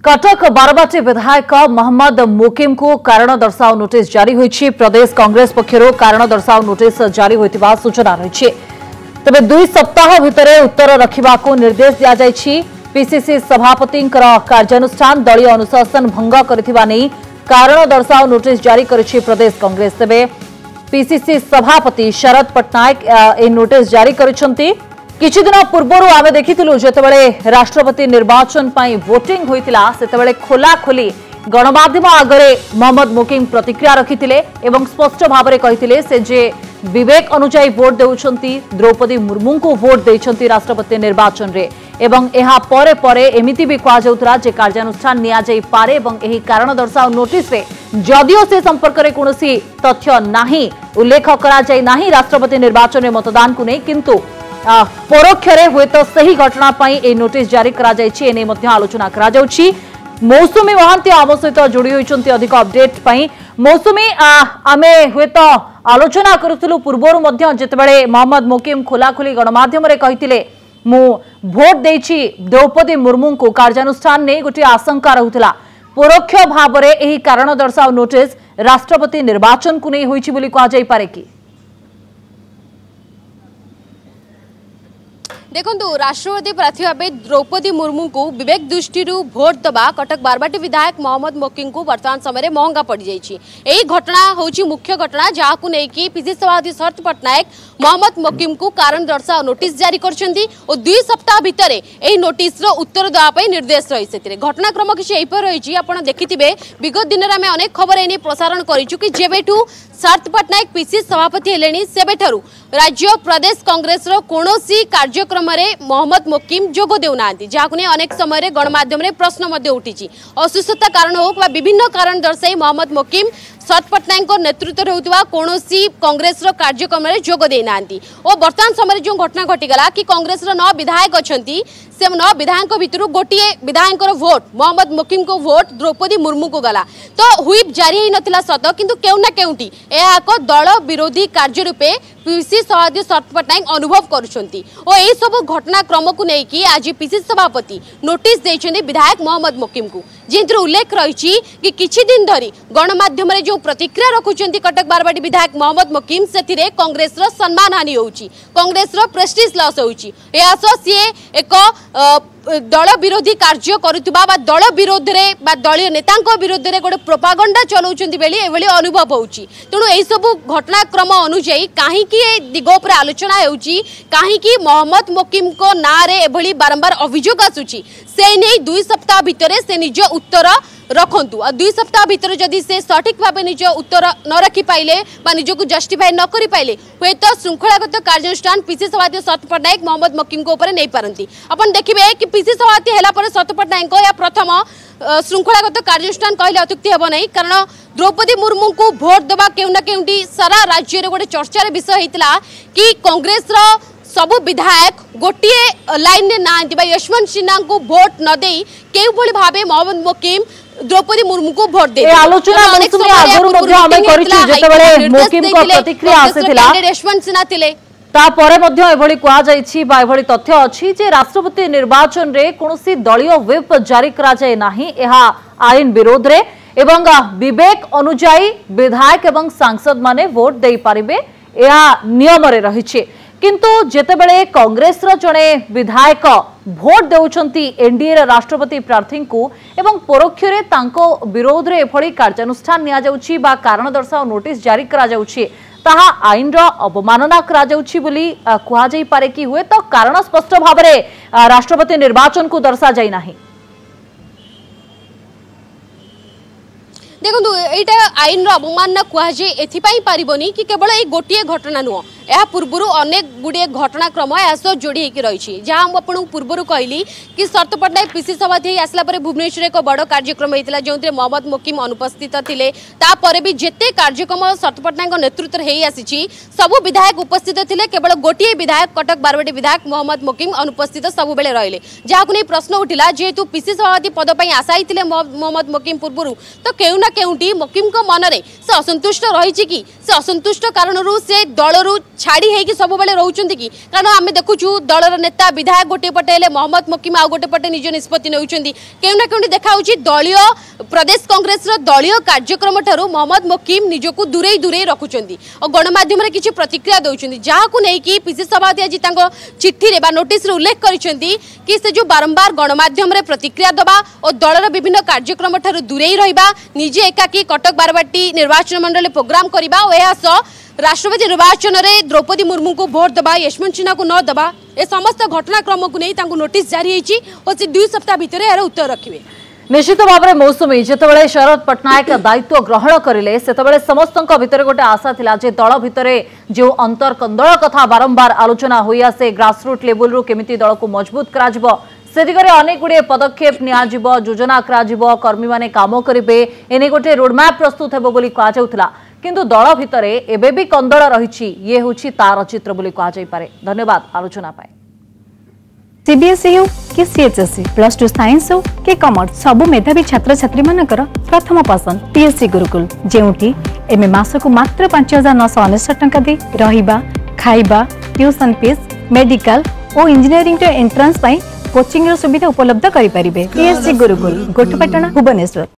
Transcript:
कटक बारबाटी विधायक मोहम्मद मुकिम को कारण दर्शाओ नोटिस जारी होईछि। प्रदेश कांग्रेस पक्षर कारण दर्शाओ नोटिस जारी होइतिबा सूचना रही। तबे 2 सप्ताह भितर उत्तर रखिबाको निर्देश दिया जायछि। पीसीसी सभापति कार्यानुष्ठान दलीय अनुशासन भंग करथिबा नै कारण दर्शाओ नोटिस जारी करिछि प्रदेश कांग्रेस। तबे पीसीसी सभापति शरद पट्टनायक ए नोटिस जारी करिसंती। किछि दिन पूर्व आमे देखिथिलु जेतेबेले राष्ट्रपति निर्वाचन पई वोटिंग होइतिला सेतेबेले खोला खोली गणमाध्यम आगरे मोहम्मद मुकिम प्रतिक्रिया रखिथिले एवं स्पष्ट भाबरे कहिथिले से जे विवेक अनुसार वोट देउछंती द्रौपदी मुर्मू को वोट देइछंती राष्ट्रपति निर्वाचन रे एवं एहा परे परे एमिति भी कहा जाउतरा जे कार्यानुष्ठान निया जाई पारे एवं एही कारण दर्शाओ नोटिस रे जदियो से संपर्क रे कोनोसी तथ्य नाही उल्लेख करा जाई नाही राष्ट्रपति निर्वाचन रे मतदान को नै किंतु परोक्षरे हुए तो सही घटना पाई ए नोटिस जारी करा जायछि। एने मध्य आलोचना करा जाउछि। मौसुमी महांती आम सहित जोड़ी होइछंती अधिक अपडेट पाई। मौसुमी आमे हुए तो आलोचना करुथिलु पूर्वरु मध्य जेतेबेले मोहम्मद मुकिम खोला खोली गणमाध्यम रे कहिथिले मु भोट देछि द्रौपदी मुर्मू को कार्यानुष्ठान ने गोटे आशंका रहुथिला परोक्ष भाबरे एही कारण दर्शाओ नोटिस राष्ट्रपति निर्वाचन को नै होइछि बोली कहा जाई पारे कि देखो राष्ट्रपति प्रार्थी भाव द्रौपदी मुर्मू को विवेक दृष्टि भोट दबा कटक बारबाटी विधायक मोहम्मद मुकिम को वर्तमान समय महंगा पड़ जाइए। यही घटना हूँ मुख्य घटना जहाँ को लेकिन पीसीसी सभापति शरद पट्टनायक मोहम्मद मुकिम को कारण दर्शाओ नोटिस जारी कर 2 सप्ताह भितर यही नोटिस उत्तर देवाई निर्देश रही से घटनाक्रम किसी रही आपड़ देखिथे विगत दिन में आम अनेक खबर एने प्रसारण करूँ कि जेबेठू शरद पट्टनायक पीसीसी सभापति हेलेनी सेबेठारू राज्य प्रदेश कांग्रेस कौनसी कार्यक्रम रे मोहम्मद मुकिम जोग देउना जहाँ को अनेक समय गणमाध्यम रे प्रश्न उठी असुस्थता कारण हो विभिन्न कारण दर्शाई मोहम्मद मुकिम शरद पट्टनायक नेतृत्व होता कौन कांग्रेस कार्यक्रम में जोग देना और वर्तमान समय जो घटना घटीगला कि कांग्रेस 9 विधायक अच्छा से 9 विधायक भितर गोटे विधायक वोट मोहम्मद मुकिम को वोट द्रौपदी मुर्मू को गला तो हुईप जारी नथिला सत किंतु केउना केउंटी एक दल विरोधी कार्य रूपे पीसीसी सभापति शरद पट्टनायक अनुभव करुछंती और यही सब घटनाक्रम को लेकिन आज पीसीसी सभापति नोटिस देइछंती विधायक मोहम्मद मुकिम को जिंतर उल्लेख रही कि किछि दिन धरी गणमाध्यम जो प्रतिक्रिया रखुचंती कटक बारबाटी विधायक मोहम्मद मुकिम से कांग्रेस सम्मान हानि होउची कांग्रेस प्रेस्टीज लॉस होउची या सी एक दल विरोधी कार्य करुवा दल विरोध में दलीय नेता विरोध में गोटे प्रोपागंडा चलाउछंती बेली एभली अनुभव होउची। तेणु यही सब घटनाक्रम अनुसार कहीं दिग उपर आलोचना होउची कहीं मोहम्मद मुकिम को ना रे एभली बारंबार अभियोग आसुची से नहीं 2 सप्ताह भितर से निज उत्तर रखंतु और 2 सप्ताह भितर जदि से सठिक भाव निज उत्तर न रखी पाइले निजक जस्टिफाई न करि पाइले हुए तो श्रृंखलागत कार्यानुष्ठान पीसीसी सभापति शरद पट्टनायक मोहम्मद मुकिम को ऊपर नहीं पारंती। अपन देखिए कि पीसीसी सभापति हैला पर शरद पट्टनायक या प्रथम श्रृंखलागत कार्यानुष्ठान कहले अत्युक्ति हेब नहीं कारण द्रौपदी मुर्मू को भोट देवा केउना केउंटी सारा राज्य रे गोटे चर्चार विषय होता कि कांग्रेस सबु विधायक गोटे लाइन में ना यशवंत सिन्हा को भोट न दे केउ भली भाबे मोहम्मद मुकिम द्रौपदी मुर्मू को भोट दे आलोचना मौसुमी आगरु मध्ये हमें करिछु जेतेबेले मुकिम को प्रतिक्रिया आसीथिला यशवंत सिन्हा थिले तापरे मध्ये एभली कहा जायछि बा एभली तथ्य अछि जे राष्ट्रपति निर्वाचन रे कोनोसी दलीय व्हिप जारी करा जाय नाही एहा आईन विरोध रे एवं विवेक अनुसार विधायक एवं सांसद माने वोट देई पारिबे एहा नियम रे रहिछि किंतु जेतेबेले कांग्रेस जड़े विधायक भोट देउछंती एनडीए राष्ट्रपति प्रार्थी को एवं परोक्ष रे तांको विरोध रे एभली कार्यानुष्ठान निया जाउछि बा कारण दर्शाओ नोटिस जारी करा जाउछि ताहा आईन रो अवमानना करा जाउछि बोली कहा जाई पारे कि हुए तो कारण स्पष्ट भाव रे राष्ट्रपति निर्वाचन को दर्शा जाई नाही। देखो यहाँ आईन अवमानना कहुए एथिपाई पारिबनी कि केवल ये गोटे घटना नुह यह पूर्वर अनेक गुड़े घटनाक्रम सह जोड़ी होकर रही जहाँ मुझे पूर्वर कहली कि शरद पट्टनायक पीसीसी सभापति आसला भुवनेश्वर एक बड़ कार्यक्रम होता जो मोहम्मद मुकिम अनुपस्थित थे तापर भी जिते कार्यक्रम शरद पट्टनायक नेतृत्व हो आसी सबू विधायक उपस्थित थे केवल गोटे विधायक कटक बारबाटी विधायक मोहम्मद मुकिम अनुपस्थित सब बेले रहिले जहाँ को प्रश्न उठिला जेहेतु पीसीसी सभापति पद पर आशाई थे मोहम्मद मुकिम पूर्व तो केउना केउंटी मुकिम को मन में से असंतुष्ट रही कि से असंतुष्ट कारण से दलरू छाड़ी है कि सब बेले रोचंती कि कारण आम देखुचु दलर नेता विधायक गोटे पटे हेले मोहम्मद मोकिम आउ गोटे पटे निज निष्पत्ति नौचंती केउना केउंटी देखाउची दलीय प्रदेश कांग्रेस रो दलीय कार्यक्रम ठारू मोहम्मद मोकिम निजको दूरे दूरे रखुचंती और गणमाध्यम रे किछि प्रतिक्रिया दउचंती जाहाकु नै कि पीसी सभापति आज तांको चिट्ठी रे बा नोटिस रे उल्लेख करिसंती कि से जो बारंबार गणमाध्यम रे प्रतिक्रिया दबा और दलर विभिन्न कार्यक्रम ठारू दूरे रहिबा निजे एकाकी कटक बारवाटी निर्वाचन मंडल प्रोग्राम करिबा और एहा राष्ट्रपति निर्वाचन में द्रौपदी मुर्मू को भोट दबा यशवंत सिन्हा को न दबा ए समस्त घटनाक्रम को नहीं नोटिस जारी होती और से 2 सप्ताह भितर यार उत्तर रखिए। निश्चित भाव में मौसुमी जितेबाला शरद पट्टनायक दायित्व ग्रहण करें से समस्त भितर गोटे आशा थिला जे दल भितर जो अंतर कंदल कथा बारंबार आलोचना होई आसे ग्रासरूट लेवल रु केमिति दल को मजबूत करा से दिगरे अनेक गुड़े पदक्षेप नियाजिबो योजना कराजिबो कर्मी माने काम करिवे एने गोटे रोडमैप प्रस्तुत हेबो बोली कहा जाउथला किंतु दल भितरे एबे भी कंदल रहिछि ये होछि तार चित्र बोली कहा जाई पारे। धन्यवाद आलोचना पाए। सीबीएसई हो कि सीएचएसई प्लस 2 साइंस हो कि कॉमर्स सबु मेधावी छात्र छात्री मानकर प्रथम पसंद पीएससी गुरुकुल जेउठी एमे मासको मात्र 5999 टंका दे रहिबा खाइबा ट्यूशन फीस मेडिकल और इंजीनियरिंग एंट्रांस कोचिंग सुविधा उपलब्ध करि परिबे। पीएससी गुरुकुल गोठपाटना भुवनेश्वर।